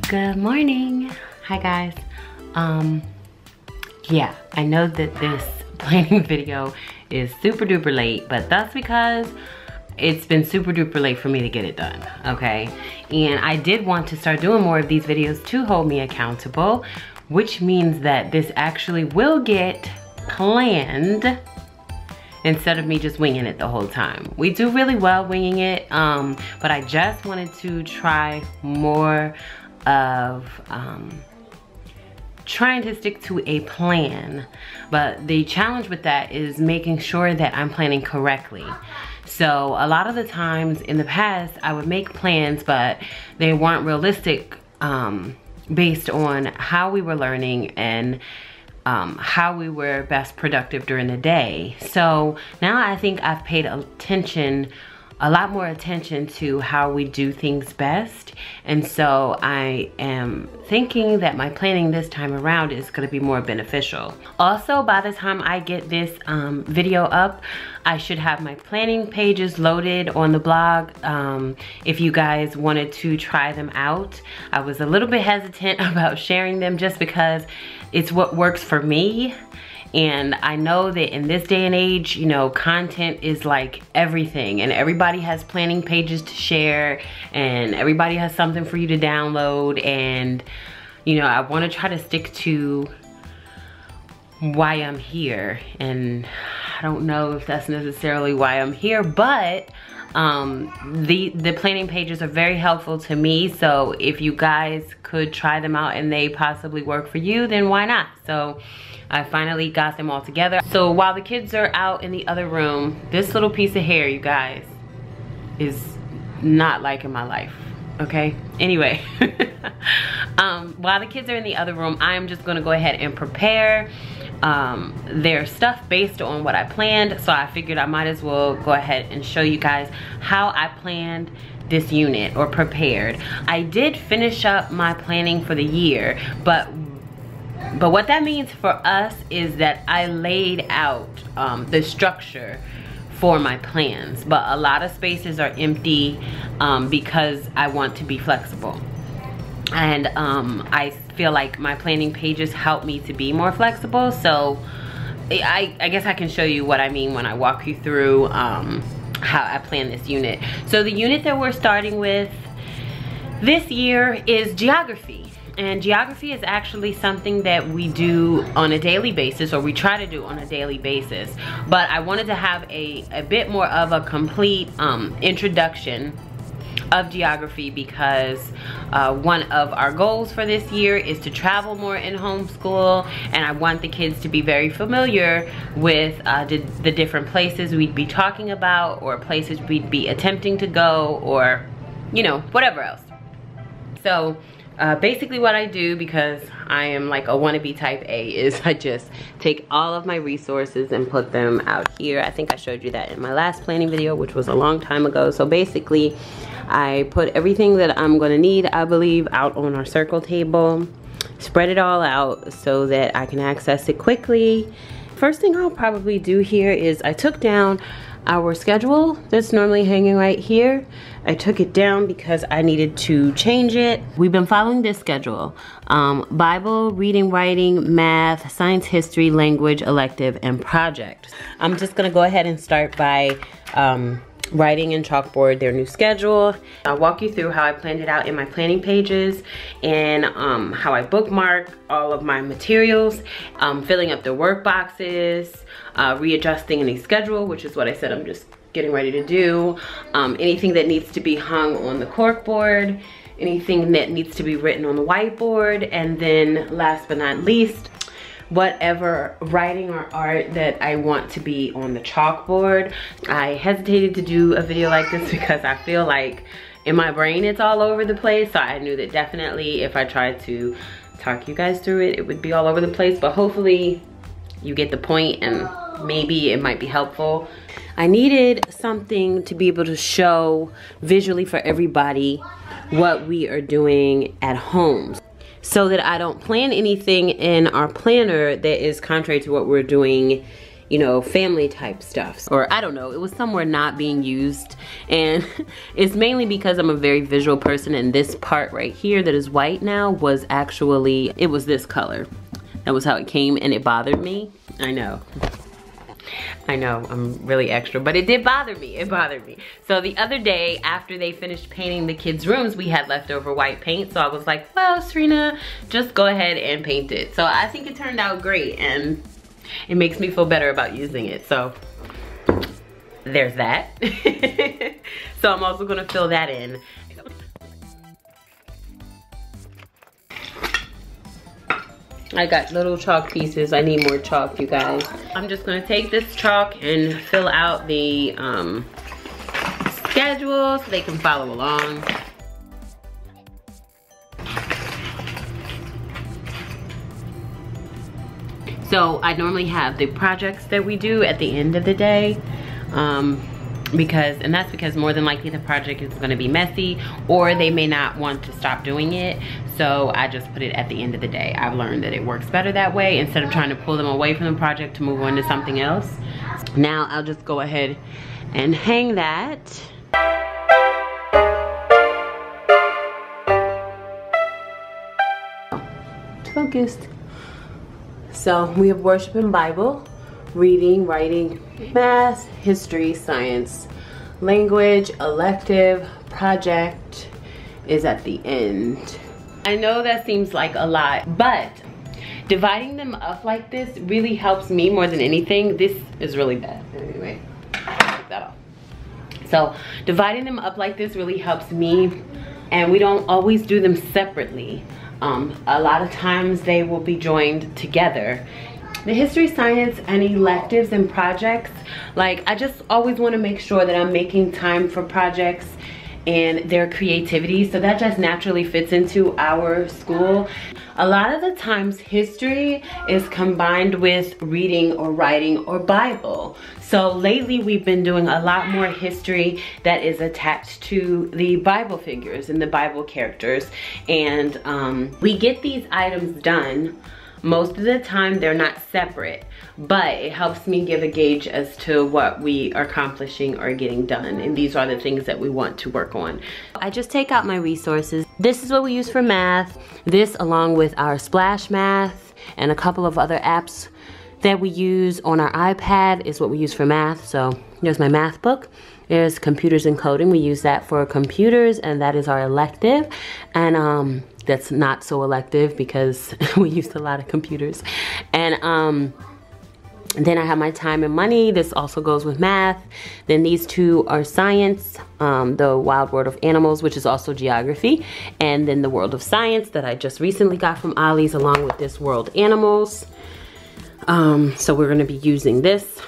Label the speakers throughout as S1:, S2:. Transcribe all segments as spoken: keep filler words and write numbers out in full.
S1: Good morning. Hi guys. Um yeah, I know that this planning video is super duper late, but that's because it's been super duper late for me to get it done, okay? And I did want to start doing more of these videos to hold me accountable, which means that this actually will get planned instead of me just winging it the whole time. We do really well winging it, um, but I just wanted to try more of um, trying to stick to a plan. But the challenge with that is making sure that I'm planning correctly. So a lot of the times in the past, I would make plans, but they weren't realistic um, based on how we were learning and um, how we were best productive during the day. So now I think I've paid attention, a lot more attention to how we do things best. And so I am thinking that my planning this time around is gonna be more beneficial. Also, by the time I get this um, video up, I should have my planning pages loaded on the blog. Um, if you guys wanted to try them out, I was a little bit hesitant about sharing them just because it's what works for me. And I know that in this day and age, you know, content is like everything, and everybody has planning pages to share, and everybody has something for you to download. And, you know, I want to try to stick to why I'm here. And I don't know if that's necessarily why I'm here, but um, the, the planning pages are very helpful to me. So if you guys could try them out and they possibly work for you, then why not? So I finally got them all together. So while the kids are out in the other room, this little piece of hair, you guys, is not liking my life, okay? Anyway, um, while the kids are in the other room, I'm just gonna go ahead and prepare um, their stuff based on what I planned. So I figured I might as well go ahead and show you guys how I planned this unit, or prepared. I did finish up my planning for the year, but But what that means for us is that I laid out um, the structure for my plans, but a lot of spaces are empty um, because I want to be flexible. And um, I feel like my planning pages help me to be more flexible. So I, I guess I can show you what I mean when I walk you through um, how I plan this unit. So the unit that we're starting with this year is geography. And geography is actually something that we do on a daily basis, or we try to do on a daily basis. But I wanted to have a, a bit more of a complete um, introduction of geography, because uh, one of our goals for this year is to travel more in homeschool, and I want the kids to be very familiar with uh, the, the different places we'd be talking about, or places we'd be attempting to go, or, you know, whatever else. So Uh, basically what I do, because I am like a wannabe type A, is I just take all of my resources and put them out here. I think I showed you that in my last planning video, which was a long time ago. So basically I put everything that I'm gonna need, I believe, out on our circle table, spread it all out so that I can access it quickly. First thing I'll probably do here is I took down our schedule that's normally hanging right here. I took it down because I needed to change it. We've been following this schedule. Um, Bible, reading, writing, math, science, history, language, elective, and project. I'm just gonna go ahead and start by um, writing in chalkboard their new schedule. I'll walk you through how I planned it out in my planning pages, and um, how I bookmark all of my materials, um, filling up the work boxes, uh, readjusting any schedule, which is what I said I'm just getting ready to do. Um, anything that needs to be hung on the corkboard, anything that needs to be written on the whiteboard, and then last but not least, whatever writing or art that I want to be on the chalkboard. I hesitated to do a video like this because I feel like in my brain it's all over the place. So I knew that definitely if I tried to talk you guys through it, it would be all over the place. But hopefully you get the point, and maybe it might be helpful. I needed something to be able to show visually for everybody what we are doing at home, so that I don't plan anything in our planner that is contrary to what we're doing you know, family type stuff. Or I don't know, it was somewhere not being used. And it's mainly because I'm a very visual person, and this part right here that is white now was actually, it was this color. That was how it came, and it bothered me. I know. I know, I'm really extra, but it did bother me, it bothered me. So the other day, after they finished painting the kids' rooms, we had leftover white paint, so I was like, well, Syreena, just go ahead and paint it. So I think it turned out great, and it makes me feel better about using it, so there's that. So I'm also gonna fill that in. I got little chalk pieces. I need more chalk, you guys. I'm just gonna take this chalk and fill out the um, schedule so they can follow along. So I normally have the projects that we do at the end of the day. Um, because and that's because more than likely the project is going to be messy, or they may not want to stop doing it, so I just put it at the end of the day. I've learned that it works better that way instead of trying to pull them away from the project to move on to something else. Now I'll just go ahead and hang that. Focused. So we have worship and Bible, reading, writing, math, history, science, language, elective, project is at the end. I know that seems like a lot, but dividing them up like this really helps me more than anything. This is really bad. Anyway, take that off. So dividing them up like this really helps me, and we don't always do them separately. Um, a lot of times they will be joined together. The history, science, and electives and projects, like I just always want to make sure that I'm making time for projects and their creativity, so that just naturally fits into our school. A lot of the times history is combined with reading or writing or Bible. So lately we've been doing a lot more history that is attached to the Bible figures and the Bible characters. And um, we get these items done. Most of the time they're not separate, but it helps me give a gauge as to what we are accomplishing or getting done. And these are the things that we want to work on. I just take out my resources. This is what we use for math. This, along with our Splash Math and a couple of other apps that we use on our iPad, is what we use for math. So there's my math book. There's computers and coding. We use that for computers, and that is our elective. And um, that's not so elective because we used a lot of computers. And um, then I have my time and money. This also goes with math. Then these two are science, um, the Wild World of Animals, which is also geography. And then the World of Science that I just recently got from Ollie's, along with this World Animals. Um, so we're gonna be using this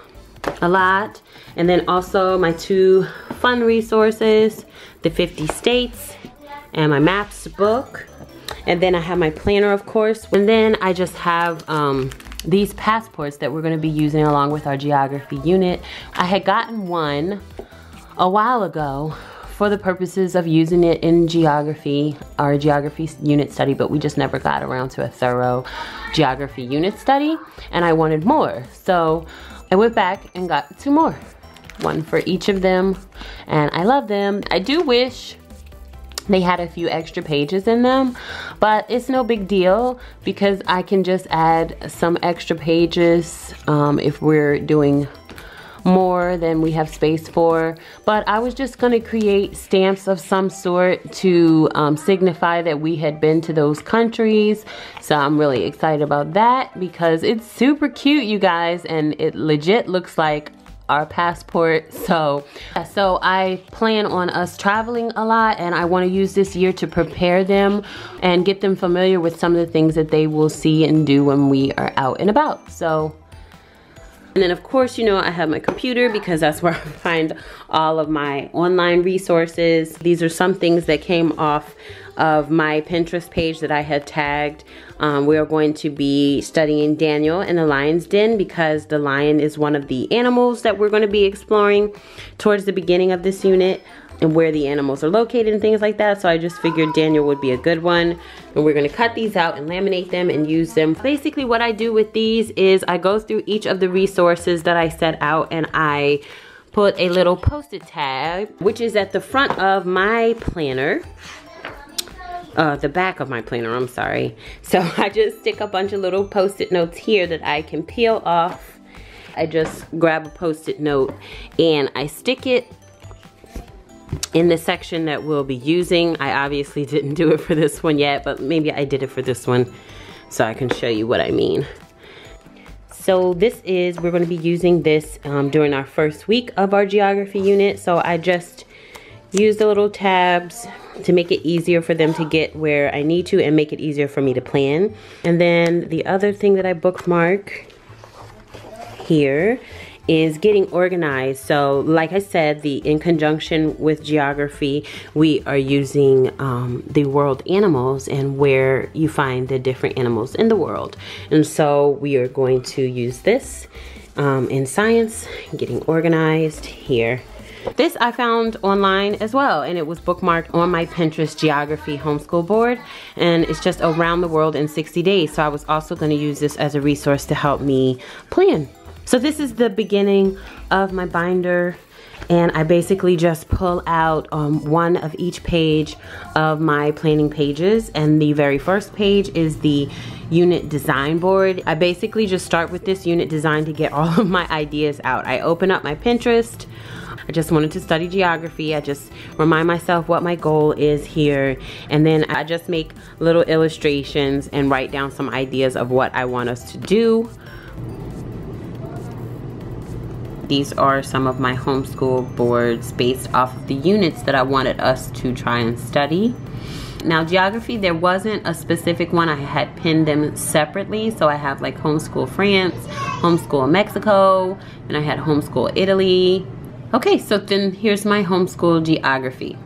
S1: a lot. And then also my two fun resources, the fifty states and my maps book. And then I have my planner, of course. And then I just have um, these passports that we're gonna be using along with our geography unit. I had gotten one a while ago for the purposes of using it in geography, our geography unit study, but we just never got around to a thorough geography unit study, and I wanted more. So I went back and got two more. One for each of them, and I love them. I do wish they had a few extra pages in them, but it's no big deal because I can just add some extra pages um, if we're doing more than we have space for. But I was just gonna create stamps of some sort to um, signify that we had been to those countries. So I'm really excited about that because it's super cute, you guys, and it legit looks like our passport. So so I plan on us traveling a lot, and I want to use this year to prepare them and get them familiar with some of the things that they will see and do when we are out and about. So, and then of course, you know, I have my computer because that's where I find all of my online resources. These are some things that came off of my Pinterest page that I had tagged. Um, we are going to be studying Daniel in the lion's den because the lion is one of the animals that we're going to be exploring towards the beginning of this unit, and where the animals are located and things like that. So I just figured Daniel would be a good one. And we're gonna cut these out and laminate them and use them. Basically what I do with these is I go through each of the resources that I set out and I put a little post-it tag, which is at the front of my planner. Uh, the back of my planner, I'm sorry. So I just stick a bunch of little post-it notes here that I can peel off. I just grab a post-it note and I stick it in the section that we'll be using. I obviously didn't do it for this one yet, but maybe I did it for this one so I can show you what I mean. So this is, we're going to be using this um, during our first week of our geography unit. So I just use the little tabs to make it easier for them to get where I need to and make it easier for me to plan. And then the other thing that I bookmark here is getting organized. So like I said, the in conjunction with geography, we are using um, the world animals and where you find the different animals in the world. And so we are going to use this um, in science, getting organized here. This I found online as well, and it was bookmarked on my Pinterest geography homeschool board, and it's just around the world in sixty days. So I was also going to use this as a resource to help me plan. So this is the beginning of my binder, and I basically just pull out um, one of each page of my planning pages, and the very first page is the unit design board. I basically just start with this unit design to get all of my ideas out. I open up my Pinterest. I just wanted to study geography. I just remind myself what my goal is here, and then I just make little illustrations and write down some ideas of what I want us to do. These are some of my homeschool boards based off of the units that I wanted us to try and study. Now geography, there wasn't a specific one. I had pinned them separately. So I have like homeschool France, homeschool Mexico, and I had homeschool Italy. Okay, so then here's my homeschool geography.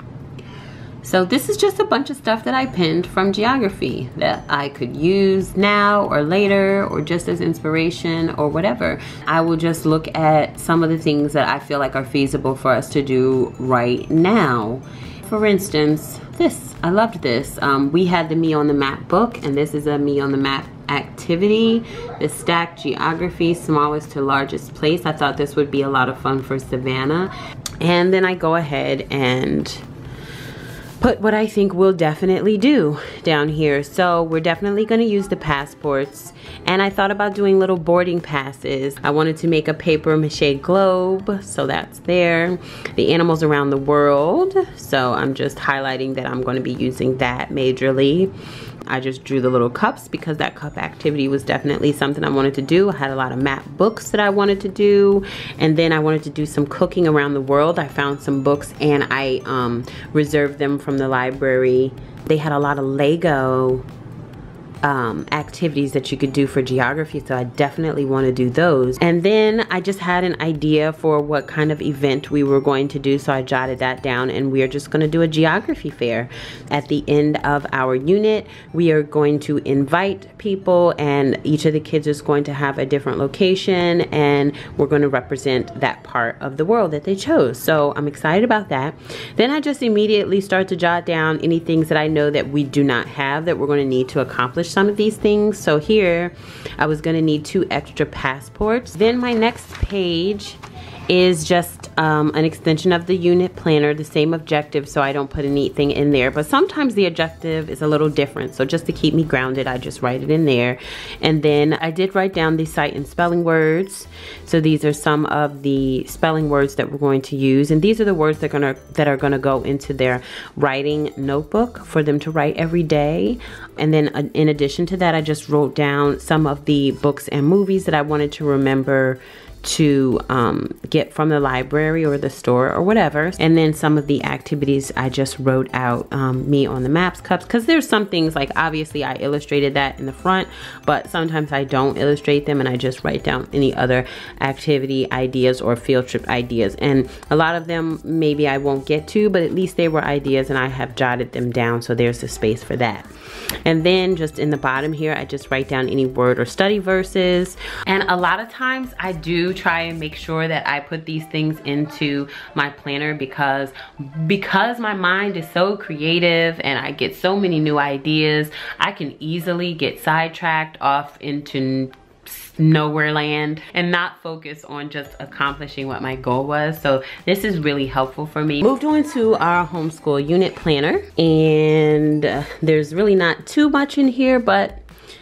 S1: So this is just a bunch of stuff that I pinned from geography that I could use now or later or just as inspiration or whatever. I will just look at some of the things that I feel like are feasible for us to do right now. For instance, this, I loved this. Um, we had the Me on the Map book, and this is a Me on the Map activity. The stacked geography, smallest to largest place. I thought this would be a lot of fun for Savannah. And then I go ahead and put what I think we'll definitely do down here. So we're definitely going to use the passports, and I thought about doing little boarding passes. I wanted to make a paper mache globe, so that's there. The animals around the world, so I'm just highlighting that I'm going to be using that majorly. I just drew the little cups because that cup activity was definitely something I wanted to do. I had a lot of map books that I wanted to do, and then I wanted to do some cooking around the world. I found some books and I um, reserved them from the library. They had a lot of Lego um, activities that you could do for geography, so I definitely want to do those. And then I just had an idea for what kind of event we were going to do, so I jotted that down, and we are just going to do a geography fair. At the end of our unit, we are going to invite people, and each of the kids is going to have a different location, and we're going to represent that part of the world that they chose. So I'm excited about that. Then I just immediately start to jot down any things that I know that we do not have that we're going to need to accomplish some of these things. So here I was going to need two extra passports. Then my next page is just um, an extension of the unit planner, the same objective, so I don't put anything in there. But sometimes the objective is a little different, so just to keep me grounded, I just write it in there. And then I did write down the sight and spelling words. So these are some of the spelling words that we're going to use, and these are the words that are gonna that are gonna go into their writing notebook for them to write every day. And then uh, in addition to that, I just wrote down some of the books and movies that I wanted to remember to um, get from the library or the store or whatever. And then some of the activities I just wrote out, um, me on the maps cups, because there's some things like obviously I illustrated that in the front, but sometimes I don't illustrate them and I just write down any other activity ideas or field trip ideas. And a lot of them maybe I won't get to, but at least they were ideas and I have jotted them down, so there's a space for that. And then just in the bottom here, I just write down any word or study verses. And a lot of times I do try and make sure that I put these things into my planner because, because my mind is so creative and I get so many new ideas, I can easily get sidetracked off into nowhere land and not focus on just accomplishing what my goal was. So this is really helpful for me. Moved on to our homeschool unit planner, and uh, there's really not too much in here, but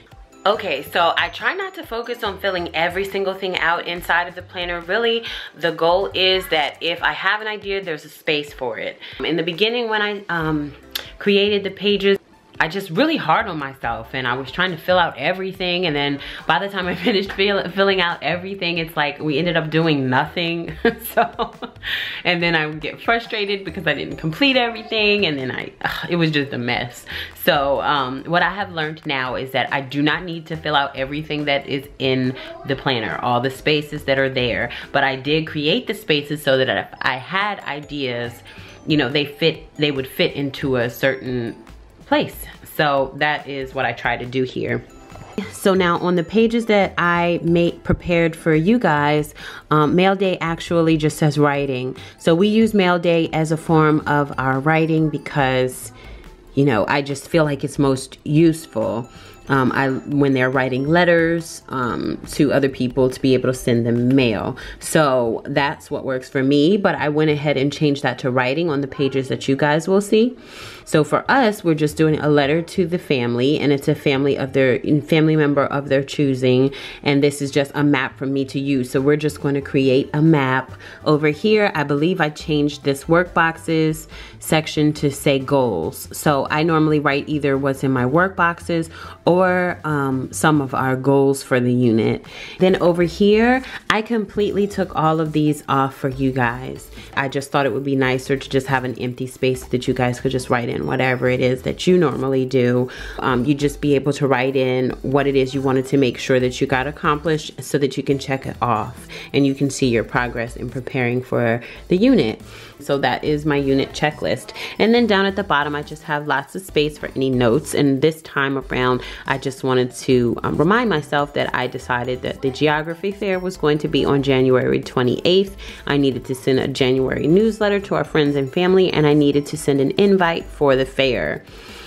S1: okay, so I try not to focus on filling every single thing out inside of the planner. Really, the goal is that if I have an idea, there's a space for it. In the beginning when I um, created the pages, I just really hard on myself and I was trying to fill out everything, and then by the time I finished fill, filling out everything, it's like we ended up doing nothing. So, and then I would get frustrated because I didn't complete everything, and then I, ugh, it was just a mess. So um, what I have learned now is that I do not need to fill out everything that is in the planner, all the spaces that are there, but I did create the spaces so that if I had ideas, you know, they fit, they would fit into a certain place. So that is what I try to do here. So now on the pages that I made prepared for you guys, um, Mail Day actually just says writing. So we use Mail Day as a form of our writing because, you know, I just feel like it's most useful. Um, I, when they're writing letters um, to other people to be able to send them mail. So that's what works for me, but I went ahead and changed that to writing on the pages that you guys will see. So for us, we're just doing a letter to the family, and it's a family of their family member of their choosing, and this is just a map for me to use. So we're just going to create a map. Over here, I believe I changed this work boxes section to say goals. So I normally write either what's in my work boxes or um, some of our goals for the unit. Then over here, I completely took all of these off for you guys. I just thought it would be nicer to just have an empty space that you guys could just write in whatever it is that you normally do. Um, you just be able to write in what it is you wanted to make sure that you got accomplished so that you can check it off and you can see your progress in preparing for the unit. So that is my unit checklist. And then down at the bottom, I just have lots of space for any notes. And this time around, I just wanted to um, remind myself that I decided that the geography fair was going to be on January twenty-eighth. I needed to send a January newsletter to our friends and family, and I needed to send an invite for the fair.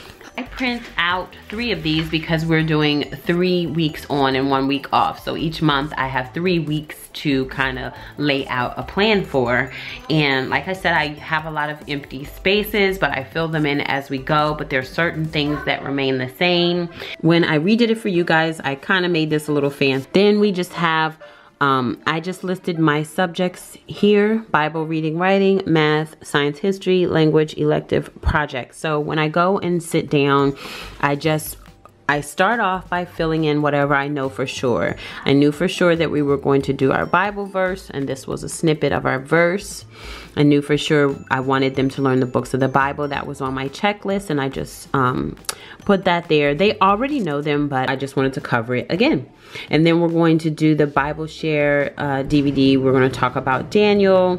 S1: I print out three of these because we're doing three weeks on and one week off. So each month I have three weeks to kind of lay out a plan for. And like I said, I have a lot of empty spaces, but I fill them in as we go. But there's certain things that remain the same. When I redid it for you guys, I kind of made this a little fancy. Then we just have Um, I just listed my subjects here: Bible, reading, writing, math, science, history, language, elective, projects. So when I go and sit down, I just, I start off by filling in whatever I know for sure. I knew for sure that we were going to do our Bible verse, and this was a snippet of our verse. I knew for sure I wanted them to learn the books of the Bible. That was on my checklist, and I just um, put that there. They already know them, but I just wanted to cover it again. And then we're going to do the Bible Share uh, D V D. We're going to talk about Daniel.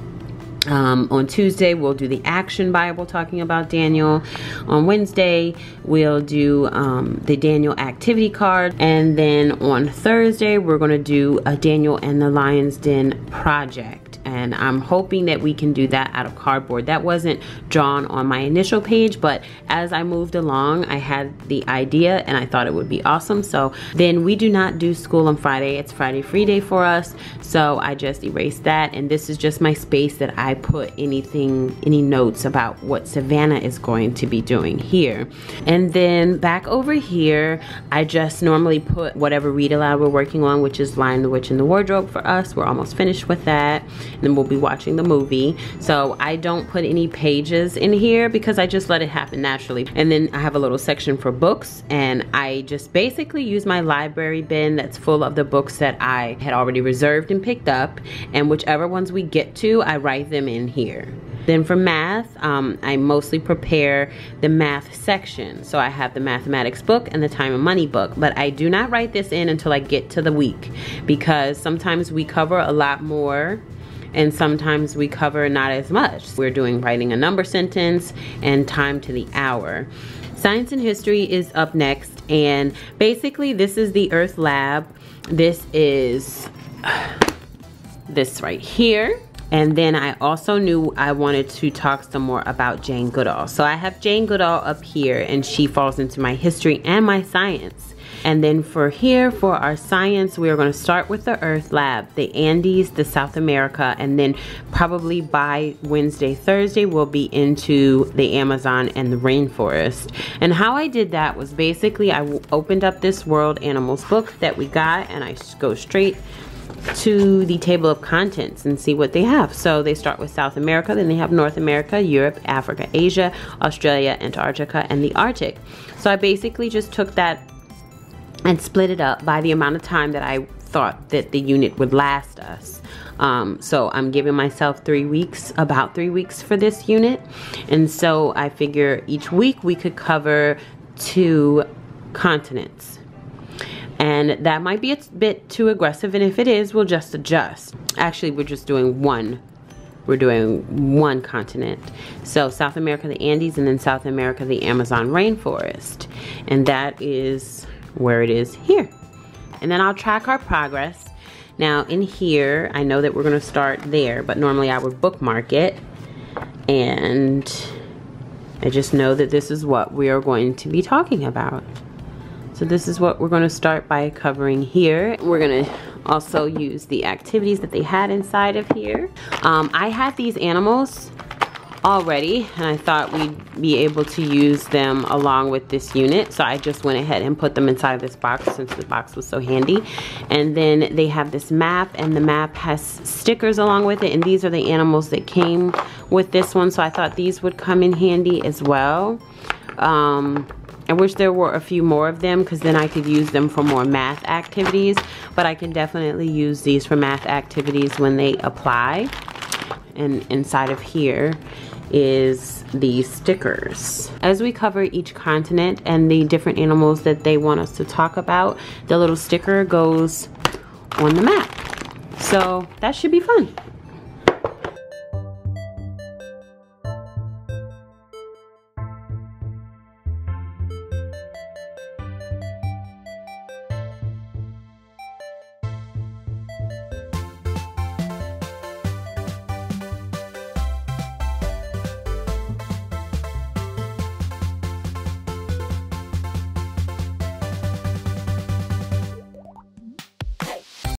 S1: Um, on Tuesday, we'll do the Action Bible talking about Daniel. On Wednesday, we'll do um, the Daniel activity card. And then on Thursday, we're going to do a Daniel and the Lion's Den project. And I'm hoping that we can do that out of cardboard. That wasn't drawn on my initial page, but as I moved along, I had the idea and I thought it would be awesome. So then we do not do school on Friday. It's Friday free day for us. So I just erased that. And this is just my space that I put anything, any notes about what Savannah is going to be doing here. And then back over here, I just normally put whatever read aloud we're working on, which is Lion, the Witch, and the Wardrobe for us. We're almost finished with that. and then we'll be watching the movie. So I don't put any pages in here because I just let it happen naturally. And then I have a little section for books, and I just basically use my library bin that's full of the books that I had already reserved and picked up, and whichever ones we get to, I write them in here. Then for math, um, I mostly prepare the math section. So I have the mathematics book and the time and money book, but I do not write this in until I get to the week, because sometimes we cover a lot more and sometimes we cover not as much. We're doing writing a number sentence and time to the hour. Science and history is up next, and basically this is the Earth Lab. This is this right here. And then I also knew I wanted to talk some more about Jane Goodall. So I have Jane Goodall up here, and she falls into my history and my science. And then for here, for our science, we are going to start with the Earth Lab, the Andes, the South America, and then probably by Wednesday, Thursday, we'll be into the Amazon and the rainforest. And how I did that was basically I opened up this World Animals book that we got, and I go straight to the table of contents and see what they have. So they start with South America, then they have North America, Europe, Africa, Asia, Australia, Antarctica, and the Arctic. So I basically just took that and split it up by the amount of time that I thought that the unit would last us. Um, so I'm giving myself three weeks, about three weeks for this unit. And so I figure each week we could cover two continents. And that might be a bit too aggressive, and if it is, we'll just adjust. Actually, we're just doing one. We're doing one continent. So South America, the Andes, and then South America, the Amazon rainforest. And that is where it is here. And then I'll track our progress. Now in here, I know that we're gonna start there, but normally I would bookmark it. And I just know that this is what we are going to be talking about. So this is what we're going to start by covering here. We're going to also use the activities that they had inside of here. Um, I had these animals already, and I thought we'd be able to use them along with this unit. So I just went ahead and put them inside of this box since the box was so handy. And then they have this map, and the map has stickers along with it. And these are the animals that came with this one. So I thought these would come in handy as well. Um, I wish there were a few more of them, because then I could use them for more math activities, but I can definitely use these for math activities when they apply. And inside of here is the stickers. As we cover each continent and the different animals that they want us to talk about, the little sticker goes on the map. So that should be fun.